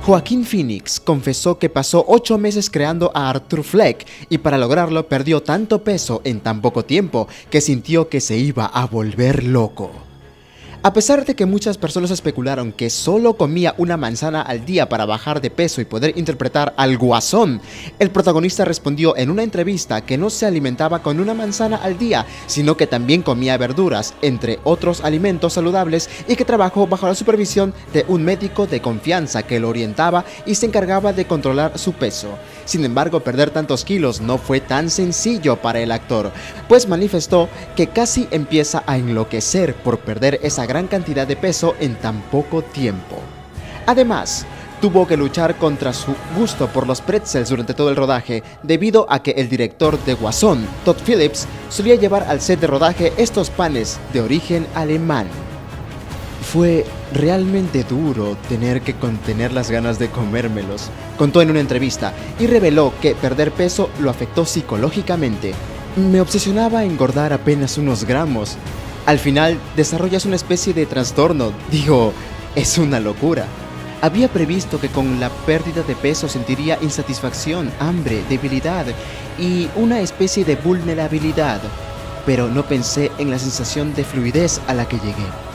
Joaquin Phoenix confesó que pasó 8 meses creando a Arthur Fleck y para lograrlo perdió tanto peso en tan poco tiempo que sintió que se iba a volver loco. A pesar de que muchas personas especularon que solo comía una manzana al día para bajar de peso y poder interpretar al Guasón, el protagonista respondió en una entrevista que no se alimentaba con una manzana al día, sino que también comía verduras, entre otros alimentos saludables, y que trabajó bajo la supervisión de un médico de confianza que lo orientaba y se encargaba de controlar su peso. Sin embargo, perder tantos kilos no fue tan sencillo para el actor, pues manifestó que casi empieza a enloquecer por perder esa gran cantidad de peso en tan poco tiempo. Además, tuvo que luchar contra su gusto por los pretzels durante todo el rodaje, debido a que el director de Guasón, Todd Phillips, solía llevar al set de rodaje estos panes de origen alemán. Fue realmente duro tener que contener las ganas de comérmelos, contó en una entrevista, y reveló que perder peso lo afectó psicológicamente. Me obsesionaba engordar apenas unos gramos. Al final desarrollas una especie de trastorno, digo, es una locura. Había previsto que con la pérdida de peso sentiría insatisfacción, hambre, debilidad y una especie de vulnerabilidad, pero no pensé en la sensación de fluidez a la que llegué.